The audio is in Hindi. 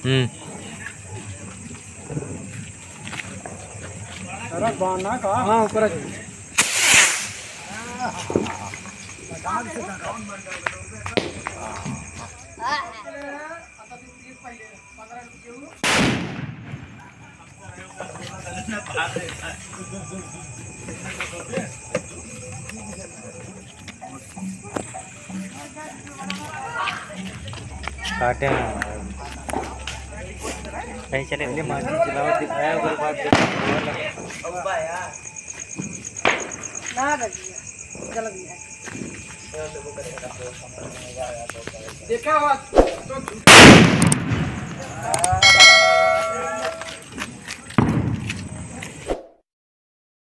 सरक बांधना का हां ऊपर काटे कहीं चले गए मार चलाओ दिखाया उधर बात ना रजिया चल गया देखा हुआ तो